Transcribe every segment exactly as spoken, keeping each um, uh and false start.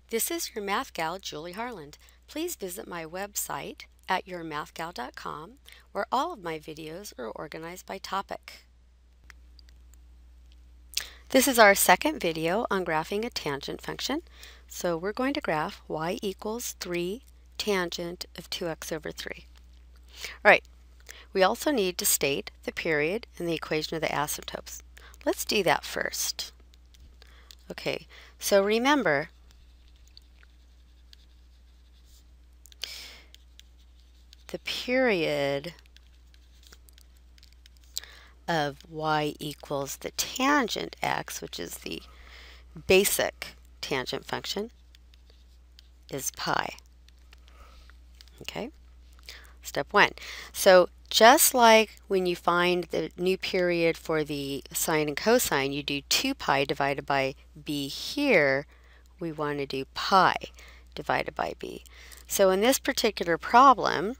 This is your Math Gal, Julie Harland. Please visit my website at your math gal dot com, where all of my videos are organized by topic. This is our second video on graphing a tangent function. So we're going to graph y equals three tangent of two x over three. All right, we also need to state the period and the equation of the asymptotes. Let's do that first. Okay, so remember, the period of y equals the tangent x, which is the basic tangent function, is pi. Okay, step one. So just like when you find the new period for the sine and cosine, you do two pi divided by b. Here we want to do pi divided by b. So in this particular problem,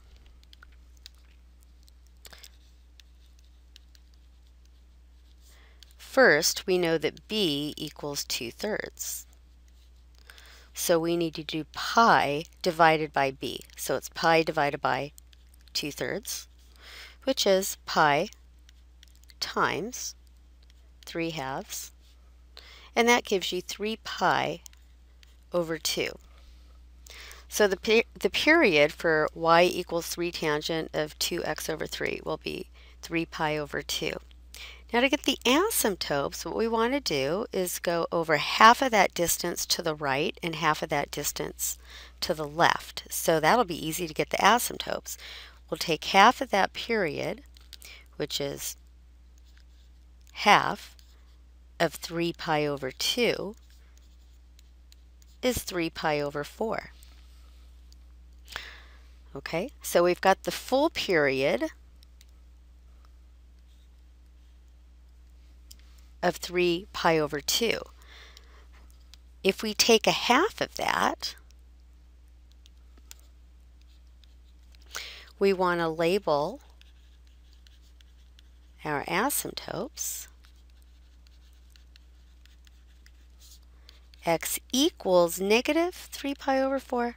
first, we know that b equals two thirds. So we need to do pi divided by b. So it's pi divided by two thirds, which is pi times three halves. And that gives you three pi over two. So the, pe the period for y equals three tangent of two x over three will be three pi over two. Now to get the asymptotes, what we want to do is go over half of that distance to the right and half of that distance to the left. So that'll be easy to get the asymptotes. We'll take half of that period, which is half of three pi over two, is three pi over four. Okay, so we've got the full period of three pi over two. If we take a half of that, we want to label our asymptotes x equals negative three pi over four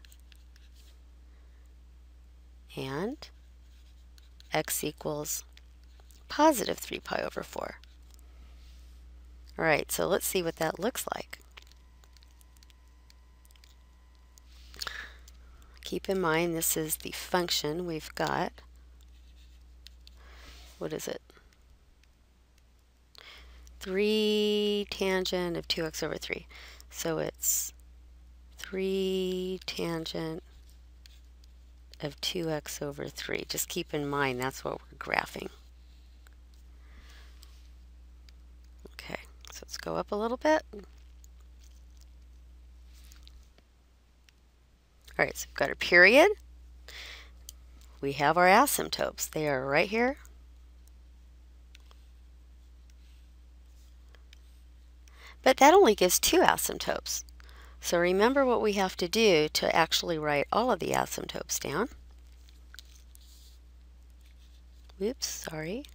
and x equals positive three pi over four. All right, so let's see what that looks like. Keep in mind this is the function we've got. What is it? three tangent of two x over three. So it's three tangent of two x over three. Just keep in mind that's what we're graphing. Okay, so let's go up a little bit. All right, so we've got our period. We have our asymptotes. They are right here. But that only gives two asymptotes. So remember what we have to do to actually write all of the asymptotes down. Whoops, sorry.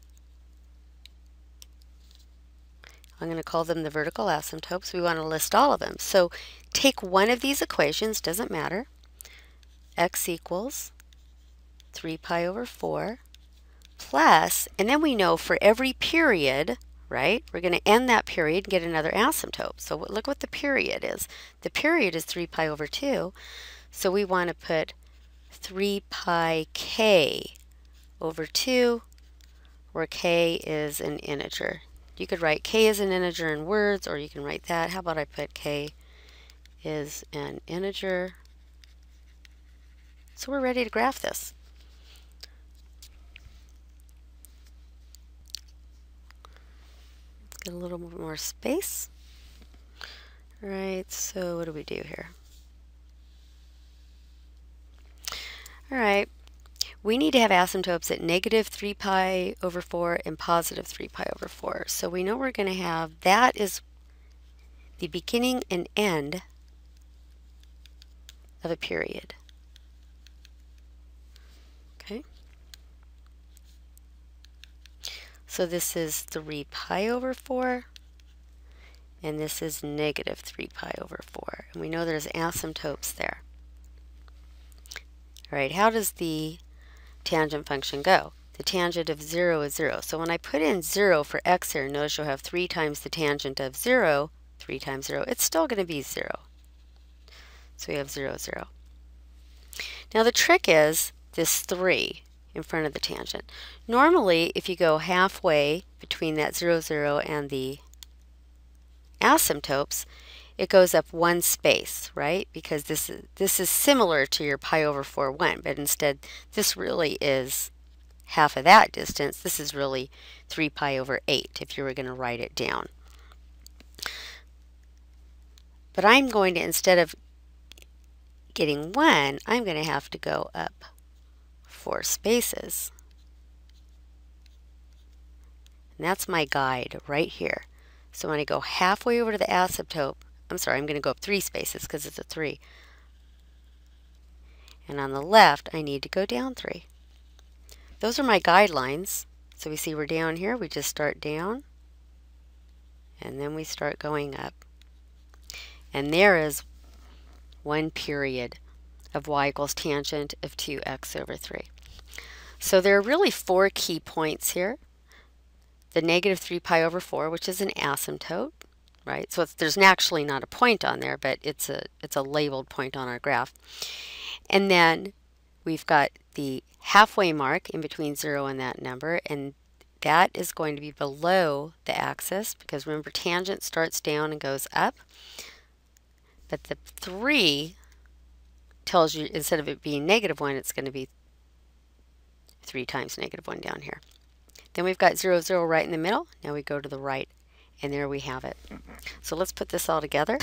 I'm going to call them the vertical asymptotes. We want to list all of them. So take one of these equations, doesn't matter. X equals three pi over four plus, and then we know for every period, right, we're going to end that period and get another asymptote. So look what the period is. The period is three pi over two, so we want to put three pi k over two, where k is an integer. You could write k as an integer in words, or you can write that. How about I put k is an integer? So we're ready to graph this. Let's get a little more space. All right, so what do we do here? All right, we need to have asymptotes at negative three pi over four and positive three pi over four. So we know we're going to have, that is the beginning and end of a period. Okay. So this is three pi over four, and this is negative three pi over four. And we know there's asymptotes there. All right, how does the tangent function go? The tangent of zero is zero. So when I put in zero for x here, notice you'll have three times the tangent of zero. three times zero, it's still going to be zero. So we have zero, zero. Now the trick is this three in front of the tangent. Normally, if you go halfway between that zero, zero and the asymptotes, it goes up one space, right? Because this is, this is similar to your pi over four, one, but instead this really is half of that distance. This is really three pi over eight if you were going to write it down. But I'm going to, instead of getting one, I'm going to have to go up four spaces. And that's my guide right here. So when I go halfway over to the asymptote, I'm sorry, I'm going to go up three spaces because it's a three. And on the left, I need to go down three. Those are my guidelines. So we see we're down here, we just start down, and then we start going up. And there is one period of y equals tangent of two x over three. So there are really four key points here. The negative three pi over four, which is an asymptote, right? So it's, there's actually not a point on there, but it's a, it's a labeled point on our graph. And then we've got the halfway mark in between zero and that number, and that is going to be below the axis, because remember, tangent starts down and goes up. But the three tells you, instead of it being negative one, it's going to be three times negative one down here. Then we've got zero, zero right in the middle. Now we go to the right, and there we have it. So let's put this all together.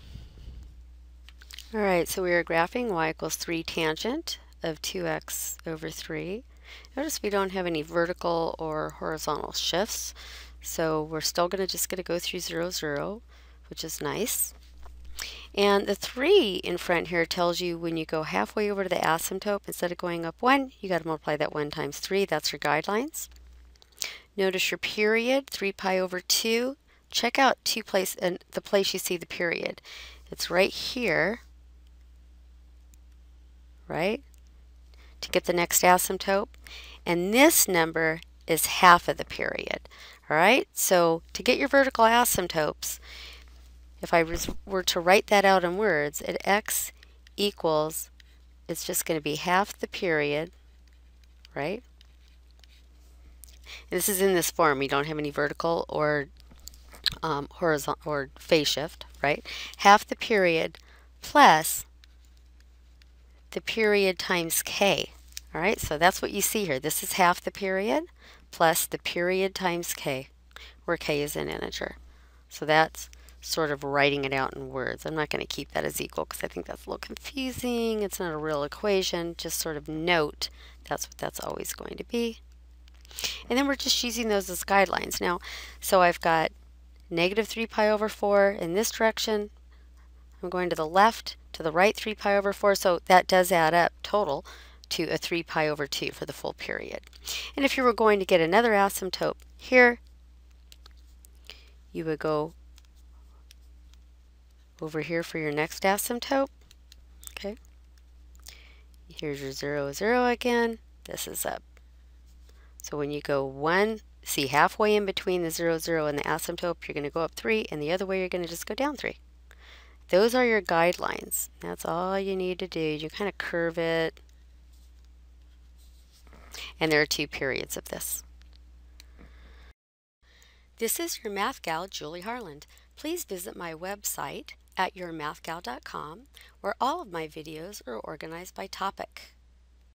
All right, so we are graphing y equals three tangent of two x over three. Notice we don't have any vertical or horizontal shifts, so we're still going to just going to go through zero, zero, which is nice. And the three in front here tells you when you go halfway over to the asymptote, instead of going up one, you got to multiply that one times three. That's your guidelines. Notice your period, three pi over two. Check out two place and the place you see the period. It's right here, right, to get the next asymptote. And this number is half of the period. All right, so to get your vertical asymptotes, if I was, were to write that out in words, at x equals, it's just going to be half the period, right? And this is in this form. We don't have any vertical or um, horizontal or phase shift, right? Half the period plus the period times k. All right, so that's what you see here. This is half the period plus the period times k, where k is an integer. So that's sort of writing it out in words. I'm not going to keep that as equal because I think that's a little confusing. It's not a real equation. Just sort of note that's what that's always going to be. And then we're just using those as guidelines. Now, so I've got negative three pi over four in this direction. I'm going to the left, to the right, three pi over four. So that does add up total to a three pi over two for the full period. And if you were going to get another asymptote here, you would go over here for your next asymptote. Okay. Here's your zero, zero again. This is up. So when you go one, see halfway in between the zero, zero and the asymptote, you're going to go up three, and the other way you're going to just go down three. Those are your guidelines. That's all you need to do. You kind of curve it. And there are two periods of this. This is your Math Gal, Julie Harland. Please visit my website at your math gal dot com, where all of my videos are organized by topic.